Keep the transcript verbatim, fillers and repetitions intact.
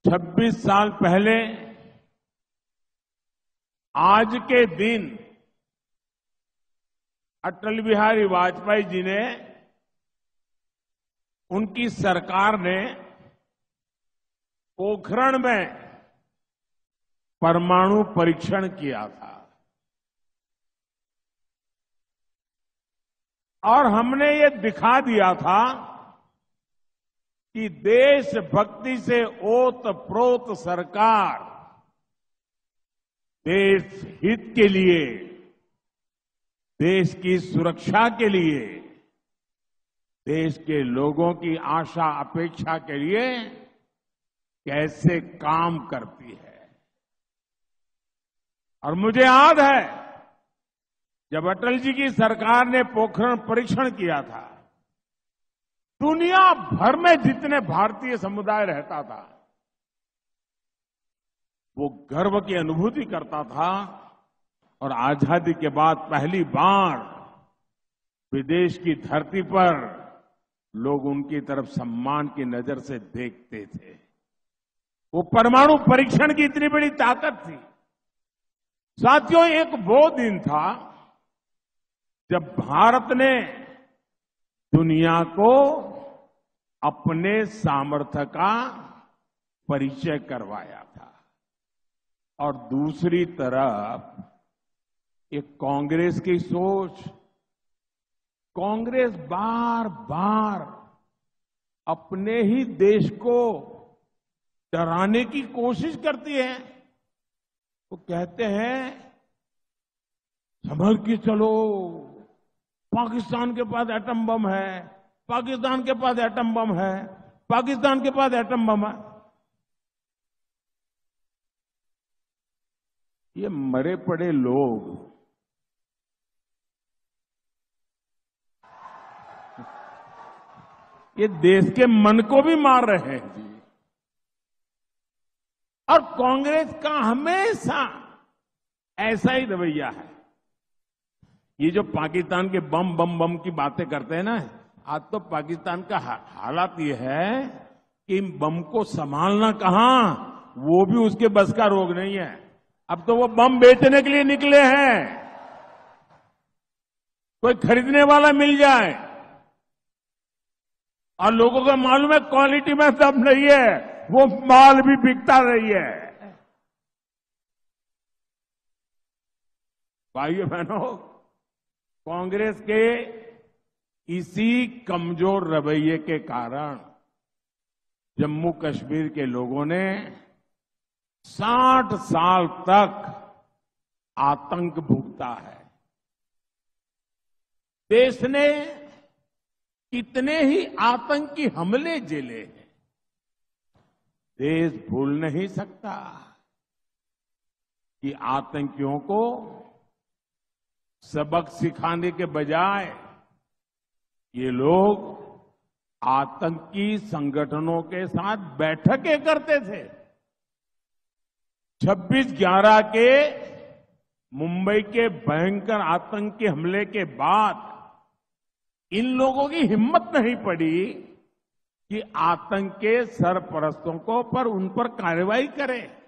छब्बीस साल पहले आज के दिन अटल बिहारी वाजपेयी जी ने, उनकी सरकार ने पोखरण में परमाणु परीक्षण किया था और हमने ये दिखा दिया था कि देशभक्ति से ओत-प्रोत सरकार देश हित के लिए, देश की सुरक्षा के लिए, देश के लोगों की आशा अपेक्षा के लिए कैसे काम करती है। और मुझे याद है जब अटल जी की सरकार ने पोखरण परीक्षण किया था, दुनिया भर में जितने भारतीय समुदाय रहता था वो गर्व की अनुभूति करता था और आजादी के बाद पहली बार विदेश की धरती पर लोग उनकी तरफ सम्मान की नजर से देखते थे। वो परमाणु परीक्षण की इतनी बड़ी ताकत थी। साथियों, एक वो दिन था जब भारत ने दुनिया को अपने सामर्थ्य का परिचय करवाया था और दूसरी तरफ एक कांग्रेस की सोच, कांग्रेस बार बार अपने ही देश को डराने की कोशिश करती है। वो कहते हैं संभल के चलो, पाकिस्तान के पास एटम बम है, पाकिस्तान के पास एटम बम है, पाकिस्तान के पास एटम बम है। ये मरे पड़े लोग ये देश के मन को भी मार रहे हैं जी। और कांग्रेस का हमेशा ऐसा ही रवैया है। ये जो पाकिस्तान के बम बम बम की बातें करते हैं ना, आज तो पाकिस्तान का हालात ये है कि बम को संभालना कहां, वो भी उसके बस का रोग नहीं है। अब तो वो बम बेचने के लिए निकले हैं, कोई खरीदने वाला मिल जाए। और लोगों को मालूम है क्वालिटी में दम नहीं है, वो माल भी बिकता नहीं है। भाइयों बहनों, कांग्रेस के इसी कमजोर रवैये के कारण जम्मू कश्मीर के लोगों ने साठ साल तक आतंक भुगता है। देश ने कितने ही आतंकी हमले झेले हैं, देश भूल नहीं सकता कि आतंकियों को सबक सिखाने के बजाय ये लोग आतंकी संगठनों के साथ बैठकें करते थे। छब्बीस ग्यारह के मुंबई के भयंकर आतंकी हमले के बाद इन लोगों की हिम्मत नहीं पड़ी कि आतंक के सरपरस्तों को पर उन पर कार्रवाई करें।